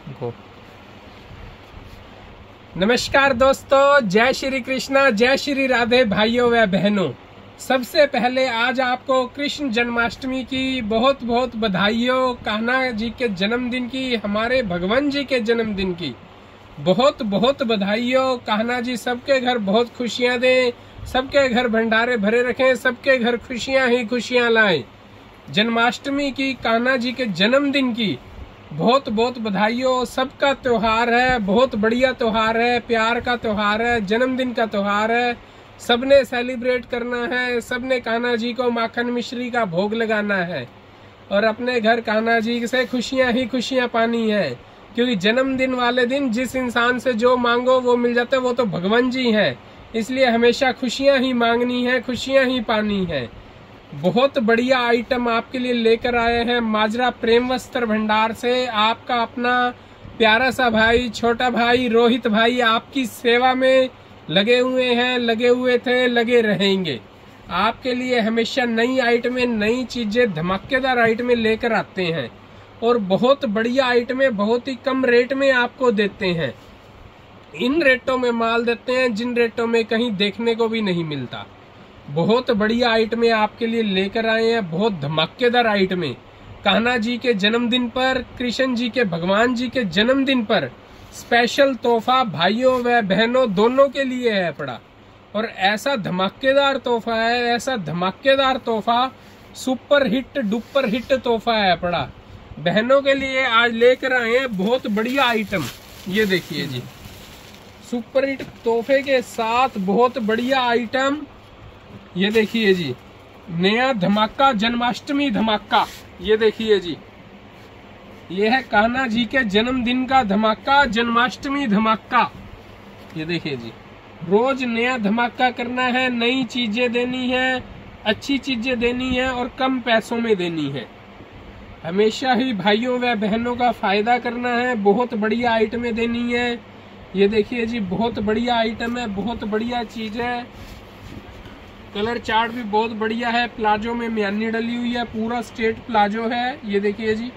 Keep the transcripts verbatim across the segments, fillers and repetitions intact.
गो। नमस्कार दोस्तों, जय श्री कृष्णा, जय श्री राधे भाइयों व बहनों। सबसे पहले आज आपको कृष्ण जन्माष्टमी की बहुत बहुत बधाइयों, कान्हा जी के जन्मदिन की, हमारे भगवान जी के जन्मदिन की बहुत बहुत बधाइयों। कान्हा जी सबके घर बहुत खुशियां दें, सबके घर भंडारे भरे रखें, सबके घर खुशियां ही खुशियां लाएं। जन्माष्टमी की, कान्हा जी के जन्मदिन की बहुत बहुत बधाइयों। सबका त्योहार है, बहुत बढ़िया त्योहार है, प्यार का त्योहार है, जन्मदिन का त्योहार है। सबने सेलिब्रेट करना है, सबने कान्हा जी को माखन मिश्री का भोग लगाना है और अपने घर कान्हा जी से खुशियां ही खुशियां पानी है। क्योंकि जन्मदिन वाले दिन जिस इंसान से जो मांगो वो मिल जाता है, वो तो भगवान जी है। इसलिए हमेशा खुशियां ही मांगनी है, खुशियां ही पानी है। बहुत बढ़िया आइटम आपके लिए लेकर आए हैं माजरा प्रेम वस्त्र भंडार से। आपका अपना प्यारा सा भाई, छोटा भाई रोहित भाई आपकी सेवा में लगे हुए हैं, लगे हुए थे, लगे रहेंगे। आपके लिए हमेशा नई आइटमें, नई चीजें, धमाकेदार आइटमें लेकर आते हैं और बहुत बढ़िया आइटमें बहुत ही कम रेट में आपको देते हैं। इन रेटों में माल देते हैं जिन रेटों में कहीं देखने को भी नहीं मिलता। बहुत बढ़िया आइटमें आपके लिए लेकर आए हैं, बहुत धमाकेदार आइटमें। कान्हा जी के जन्मदिन पर, कृष्ण जी के, भगवान जी के जन्मदिन पर स्पेशल तोहफा भाइयों व बहनों दोनों के लिए है पड़ा। और ऐसा धमाकेदार तोहफा है, ऐसा धमाकेदार तोहफा, सुपर हिट डुपर हिट तोहफा है पड़ा। बहनों के लिए आज लेकर आए हैं बहुत बढ़िया आइटम। ये देखिए जी, सुपर हिट तोहफे के साथ बहुत बढ़िया आइटम। ये देखिए जी, नया धमाका, जन्माष्टमी धमाका। ये देखिए जी, ये है कान्हा जी के जन्मदिन का धमाका, जन्माष्टमी धमाका। ये देखिए जी, रोज नया धमाका करना है, नई चीजें देनी है, अच्छी चीजें देनी है और कम पैसों में देनी है। हमेशा ही भाइयों व बहनों का फायदा करना है, बहुत बढ़िया आइटमें देनी है। ये देखिए जी, बहुत बढ़िया आइटम है, बहुत बढ़िया चीज है। कलर चार्ट भी बहुत बढ़िया है। प्लाजो में म्यानी डली हुई है, पूरा स्ट्रेट प्लाजो है। ये देखिए जी,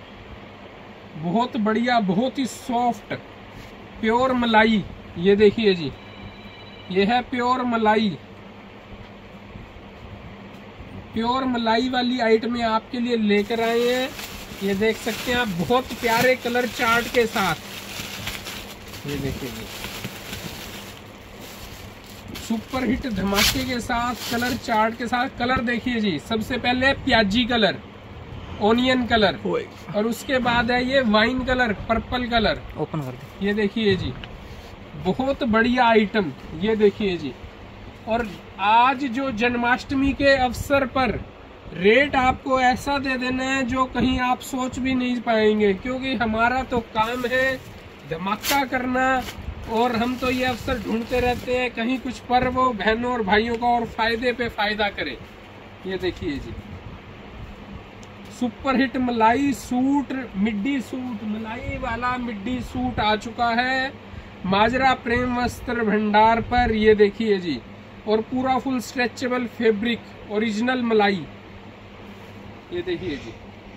बहुत बढ़िया, बहुत ही सॉफ्ट प्योर मलाई। ये देखिए जी, ये है प्योर मलाई। प्योर मलाई वाली आइटमें आपके लिए लेकर आए हैं। ये देख सकते हैं आप, बहुत प्यारे कलर चार्ट के साथ। ये देखिए जी, सुपर हिट धमाके के साथ, कलर चार्ट के साथ। कलर देखिए जी, सबसे पहले प्याजी कलर, ओनियन कलर, और उसके बाद है ये wine colour, purple colour. Open कर दे। ये देखिए जी, बहुत बढ़िया आइटम। ये देखिए जी, और आज जो जन्माष्टमी के अवसर पर रेट आपको ऐसा दे देना है जो कहीं आप सोच भी नहीं पाएंगे। क्योंकि हमारा तो काम है धमाका करना और हम तो ये अवसर ढूंढते रहते हैं कहीं कुछ पर्व हो बहनों और भाइयों का और फायदे पे फायदा करे। ये देखिए जी, सुपर हिट मलाई सूट, मिड्डी सूट, मलाई वाला मिड्डी सूट आ चुका है माजरा प्रेम वस्त्र भंडार पर। ये देखिए जी, और पूरा फुल स्ट्रेचेबल फैब्रिक, ओरिजिनल मलाई। ये देखिए जी,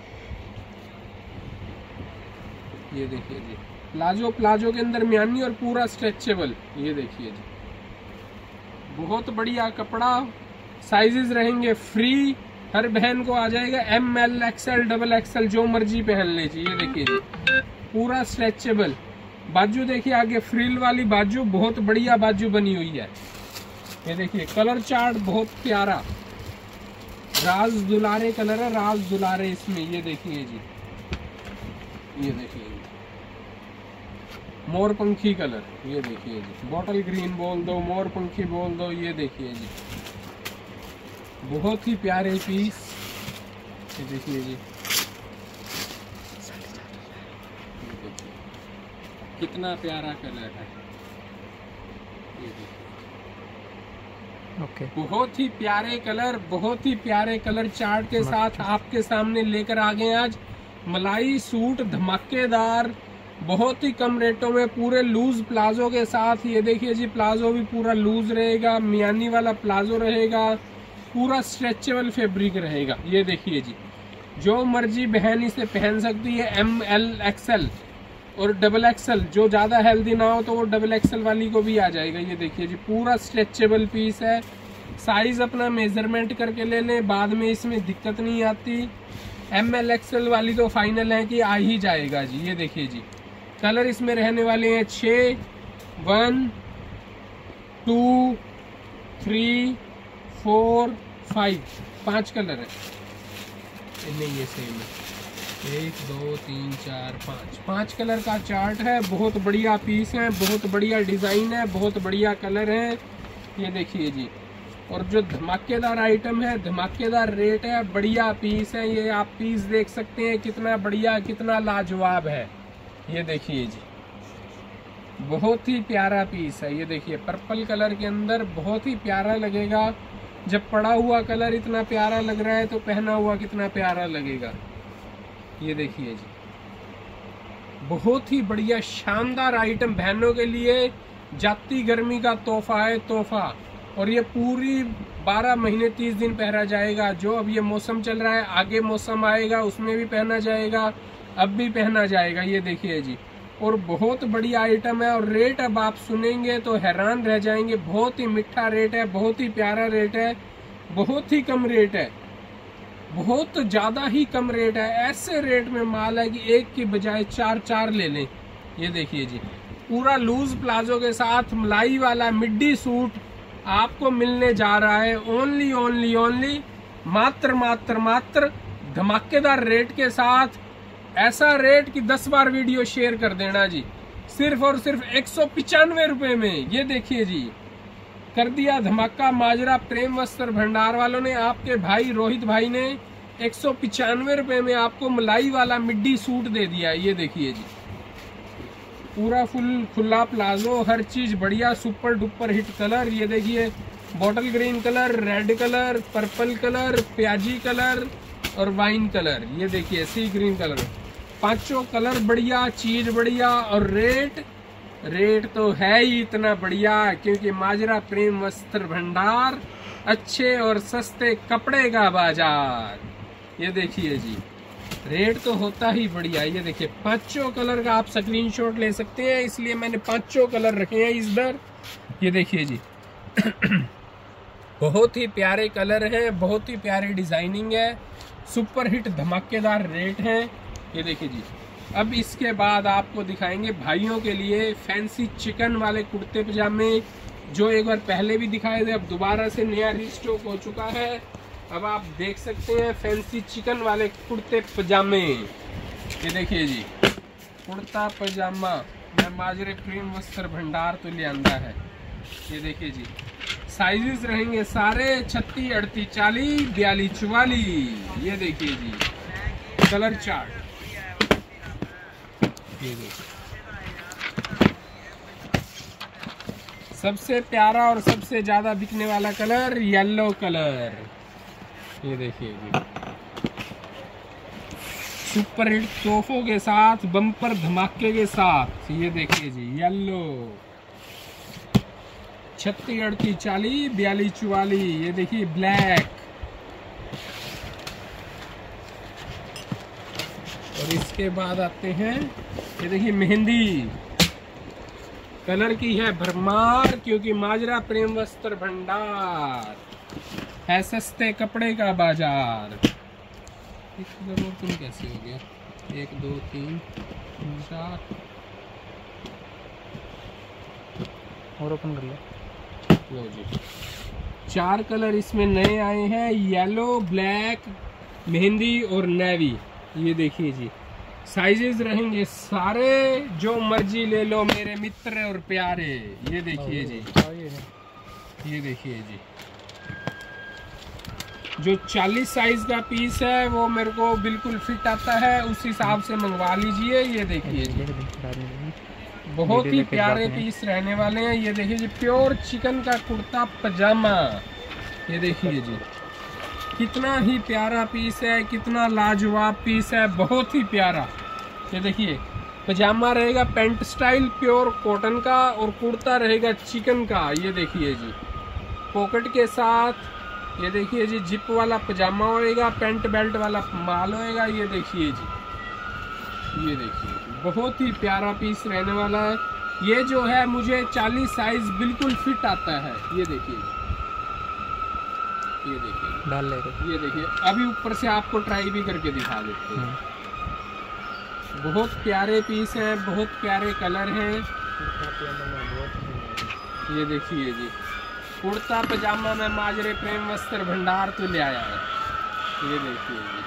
ये देखिए जी, प्लाजो, प्लाजो के अंदर म्यानी और पूरा स्ट्रेचेबल। ये देखिए जी, बहुत बढ़िया कपड़ा। साइजेस रहेंगे फ्री, हर बहन को आ जाएगा M L XL double XL, जो मर्जी पहन लीजिए। ये देखिए जी, पूरा स्ट्रेचेबल। बाजू देखिए, आगे फ्रिल वाली बाजू, बहुत बढ़िया बाजू बनी हुई है। ये देखिए, कलर चार्ट बहुत प्यारा, राज दुलारे कलर है, राज दुलारे इसमें। ये देखिए जी, ये देखिए मोर पंखी कलर। ये देखिए जी, बॉटल ग्रीन बोल दो, मोर पंखी बोल दो। ये देखिए जी, बहुत ही प्यारे पीस। ये देखिए जी, कितना प्यारा कलर है। ये देखिए, ओके, बहुत ही प्यारे कलर, बहुत ही प्यारे कलर चार्ट के साथ आपके सामने लेकर आ गए आज मलाई सूट धमाकेदार, बहुत ही कम रेटों में, पूरे लूज प्लाजो के साथ। ये देखिए जी, प्लाजो भी पूरा लूज रहेगा, मियानी वाला प्लाजो रहेगा, पूरा स्ट्रेचेबल फैब्रिक रहेगा। ये देखिए जी, जो मर्जी बहन इसे पहन सकती है, एम एल एक्सएल और डबल एक्सल, जो ज़्यादा हेल्दी ना हो तो वो डबल एक्सल वाली को भी आ जाएगा। ये देखिए जी, पूरा स्ट्रेचेबल पीस है। साइज़ अपना मेजरमेंट करके ले लें, बाद में इसमें दिक्कत नहीं आती। एम एल एक्सल वाली तो फाइनल है कि आ ही जाएगा जी। ये देखिए जी, कलर इसमें रहने वाले हैं छः, one two three four five, पाँच कलर है। नहीं, ये सेम है, एक दो तीन चार पाँच, पाँच कलर का चार्ट है। बहुत बढ़िया पीस है, बहुत बढ़िया डिज़ाइन है, बहुत बढ़िया कलर है। ये देखिए जी, और जो धमाकेदार आइटम है, धमाकेदार रेट है, बढ़िया पीस है। ये आप पीस देख सकते हैं कितना बढ़िया, कितना लाजवाब है। ये देखिए जी, बहुत ही प्यारा पीस है। ये देखिए पर्पल कलर के अंदर बहुत ही प्यारा लगेगा। जब पड़ा हुआ कलर इतना प्यारा लग रहा है तो पहना हुआ कितना प्यारा लगेगा। ये देखिए जी, बहुत ही बढ़िया शानदार आइटम, बहनों के लिए जाती गर्मी का तोहफा है, तोहफा। और ये पूरी बारह महीने तीस दिन पहना जाएगा। जो अब ये मौसम चल रहा है, आगे मौसम आएगा उसमें भी पहना जाएगा, अब भी पहना जाएगा। ये देखिए जी, और बहुत बढ़िया आइटम है। और रेट अब आप सुनेंगे तो हैरान रह जाएंगे। बहुत ही मीठा रेट है, बहुत ही प्यारा रेट है, बहुत ही कम रेट है, बहुत ज़्यादा ही कम रेट है। ऐसे रेट में माल है कि एक की बजाय चार चार ले लें। ये देखिए जी, पूरा लूज प्लाजो के साथ मलाई वाला मिड्डी सूट आपको मिलने जा रहा है ओनली ओनली ओनली मात्र मात्र मात्र धमाकेदार रेट के साथ। ऐसा रेट कि दस बार वीडियो शेयर कर देना जी, सिर्फ और सिर्फ एक सौ पिचानवे रुपए में। ये देखिए जी, कर दिया धमाका माजरा प्रेम वस्त्र भंडार वालों ने। आपके भाई रोहित भाई ने एक सौ पिचानवे रुपए में आपको मलाई वाला मिड्डी सूट दे दिया। ये देखिए जी, पूरा फुल खुला प्लाजो, हर चीज बढ़िया, सुपर डुपर हिट कलर। ये देखिए, bottle green colour, red colour, purple colour, प्याजी कलर और वाइन कलर। ये देखिए सी ग्रीन कलर, पांचों कलर बढ़िया, चीज बढ़िया। और रेट रेट तो है ही इतना बढ़िया, क्योंकि माजरा प्रेम वस्त्र भंडार, अच्छे और सस्ते कपड़े का बाजार। ये देखिए जी, रेट तो होता ही बढ़िया। ये देखिए, पांचों कलर का आप स्क्रीनशॉट ले सकते हैं, इसलिए मैंने पांचों कलर रखे हैं इधर। ये देखिए जी, बहुत ही प्यारे कलर हैं, बहुत ही प्यारी डिजाइनिंग है, सुपर हिट धमाकेदार रेट है। ये देखिए जी, अब इसके बाद आपको दिखाएंगे भाइयों के लिए फैंसी चिकन वाले कुर्ते पजामे, जो एक बार पहले भी दिखाए थे, अब दोबारा से नया रिस्टॉक हो चुका है। अब आप देख सकते हैं फैंसी चिकन वाले कुर्ते पजामे। ये देखिए जी, कुर्ता पजामा मैं माजरे प्रेम वस्त्र भंडार तो ले आंदा है। ये देखिए जी, साइजेस रहेंगे सारे छत्तीस अड़तीस चालीस बयालीस चौवालीस। ये देखिए जी, कलर चार्ट। ये देखिए, सबसे प्यारा और सबसे ज्यादा बिकने वाला कलर येलो कलर। ये देखिए जी, सुपर हिट तोहफों के साथ, बम्पर धमाके के साथ। ये देखिए जी, येलो छत्तीस अड़तीस चालीस बयालीस चौवालीस। ये देखिए ब्लैक, और इसके बाद आते हैं, ये देखिए मेहंदी कलर की है भरमार, क्योंकि माजरा प्रेम वस्त्र भंडार है सस्ते कपड़े का बाजार। एक कलर और तुम कैसे हो गया, एक दो तीन चार और ओपन कर लो। लो जी, चार कलर इसमें नए आए हैं, येलो, ब्लैक, मेहंदी और नेवी। ये देखिए जी, साइजेस रहेंगे सारे, जो मर्जी ले लो मेरे मित्र और प्यारे। ये देखिए जी, ये देखिए जी, जो चालीस साइज का पीस है वो मेरे को बिल्कुल फिट आता है, उस हिसाब से मंगवा लीजिए। ये देखिए जी, बहुत ही प्यारे पीस रहने वाले हैं। ये देखिए जी, प्योर चिकन का कुर्ता पजामा। ये देखिए जी, कितना ही प्यारा पीस है, कितना लाजवाब पीस है, बहुत ही प्यारा। ये देखिए, पजामा रहेगा पेंट स्टाइल प्योर कॉटन का, और कुर्ता रहेगा चिकन का। ये देखिए जी, पॉकेट के साथ। ये देखिए जी, जिप वाला पजामा होएगा, पेंट बेल्ट वाला माल होएगा। ये देखिए जी, ये देखिए बहुत ही प्यारा पीस रहने वाला है। ये जो है मुझे चालीस साइज बिल्कुल फिट आता है। ये देखिए, ये देखिए डाल ले, ये देखिए, अभी ऊपर से आपको ट्राई भी करके दिखा देते हैं। बहुत प्यारे पीस हैं, बहुत प्यारे कलर हैं। ये देखिए जी, कुर्ता पजामा में माजरे प्रेम वस्त्र भंडार तो ले आया है। ये देखिए जी,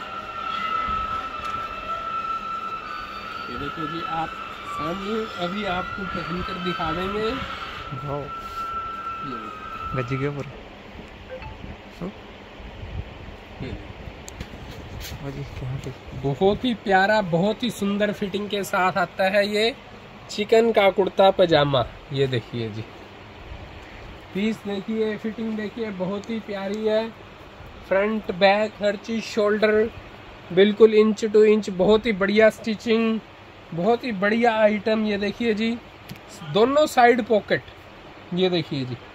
ये देखिए जी, आप सामने अभी आपको पहन कर दिखा देंगे। ये गज्जी के ऊपर बहुत ही प्यारा, बहुत ही सुंदर फिटिंग के साथ आता है ये चिकन का कुर्ता पजामा। ये देखिए जी, पीस देखिए, फिटिंग देखिए, बहुत ही प्यारी है। फ्रंट बैक हर चीज, शोल्डर बिल्कुल इंच टू इंच, बहुत ही बढ़िया स्टिचिंग, बहुत ही बढ़िया आइटम। ये देखिए जी, दोनों साइड पॉकेट, ये देखिए जी,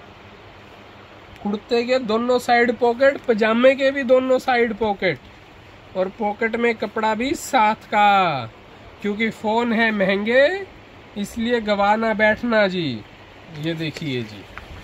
कुर्ते के दोनों साइड पॉकेट, पजामे के भी दोनों साइड पॉकेट, और पॉकेट में कपड़ा भी साथ का, क्योंकि फोन है महंगे इसलिए गवाना बैठना जी। ये देखिए जी,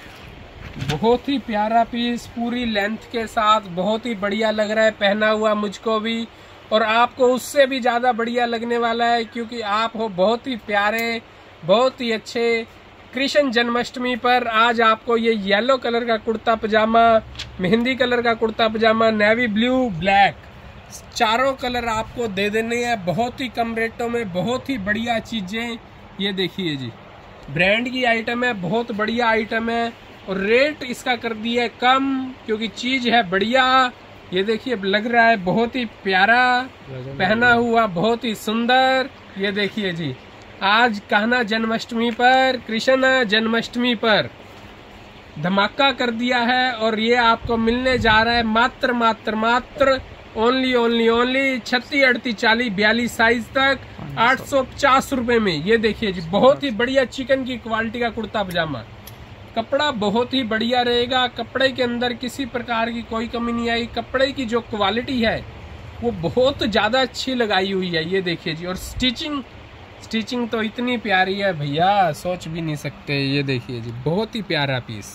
बहुत ही प्यारा पीस, पूरी लेंथ के साथ, बहुत ही बढ़िया लग रहा है पहना हुआ मुझको भी, और आपको उससे भी ज्यादा बढ़िया लगने वाला है, क्योंकि आप हो बहुत ही प्यारे, बहुत ही अच्छे। कृष्ण जन्माष्टमी पर आज आपको ये येलो कलर का कुर्ता पजामा, मेहंदी कलर का कुर्ता पजामा, नेवी ब्लू, ब्लैक, चारों कलर आपको दे देने हैं बहुत ही कम रेटों में, बहुत ही बढ़िया चीजें। ये देखिए जी, ब्रांड की आइटम है, बहुत बढ़िया आइटम है, और रेट इसका कर दिया है कम, क्योंकि चीज है बढ़िया। ये देखिए, लग रहा है बहुत ही प्यारा पहना हुआ, बहुत ही सुंदर। ये देखिए जी, आज कान्हा जन्माष्टमी पर, कृष्ण जन्माष्टमी पर धमाका कर दिया है, और ये आपको मिलने जा रहा है मात्र मात्र मात्र ओनली ओनली ओनली छत्तीस अड़तीस चालीस बयालीस साइज तक आठ सौ पचास रुपए में। ये देखिए जी, बहुत ही बढ़िया चिकन की क्वालिटी का कुर्ता पजामा, कपड़ा बहुत ही बढ़िया रहेगा, कपड़े के अंदर किसी प्रकार की कोई कमी नहीं आई। कपड़े की जो क्वालिटी है वो बहुत ज्यादा अच्छी लगाई हुई है। ये देखिए जी, और स्टिचिंग स्टिचिंग तो इतनी प्यारी है भैया, सोच भी नहीं सकते। ये देखिए जी, बहुत ही प्यारा पीस,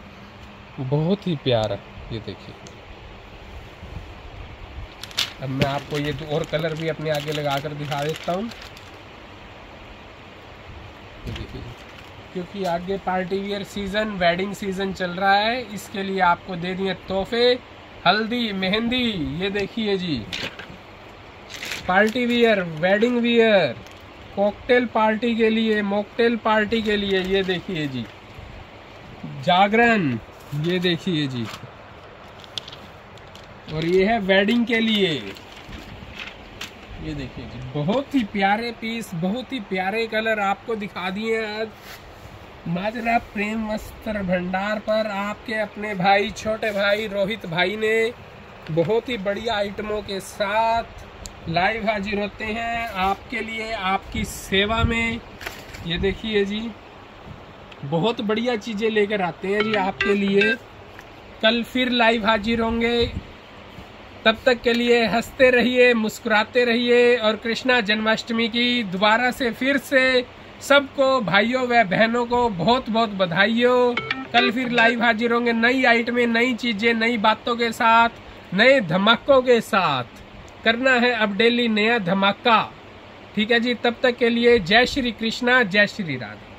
बहुत ही प्यारा। ये देखिए, अब मैं आपको ये दो और कलर भी अपने आगे लगा कर दिखा देता हूँ। ये देखिए, क्योंकि आगे party wear season, wedding season चल रहा है, इसके लिए आपको दे दिए तोहफे, हल्दी, मेहंदी। ये देखिए जी, party wear, wedding wear, cocktail party के लिए, मॉकटेल पार्टी के लिए। ये देखिए जी, जागरण। ये देखिए जी, और ये है वेडिंग के लिए। ये देखिए जी, बहुत ही प्यारे पीस, बहुत ही प्यारे कलर आपको दिखा दिए आज माजरा प्रेम वस्त्र भंडार पर। आपके अपने भाई, छोटे भाई रोहित भाई ने बहुत ही बढ़िया आइटमों के साथ लाइव हाजिर होते हैं आपके लिए, आपकी सेवा में। ये देखिए जी, बहुत बढ़िया चीजें लेकर आते हैं जी आपके लिए। कल फिर लाइव हाजिर होंगे, तब तक के लिए हंसते रहिए, मुस्कुराते रहिए, और कृष्णा जन्माष्टमी की दोबारा से फिर से सबको, भाइयों व बहनों को बहुत बहुत बधाई हो। कल फिर लाइव हाजिर होंगे नई आइटमें, नई चीजें, नई बातों के साथ, नए धमाकों के साथ। करना है अब डेली नया धमाका, ठीक है जी। तब तक के लिए जय श्री कृष्णा, जय श्री राधे।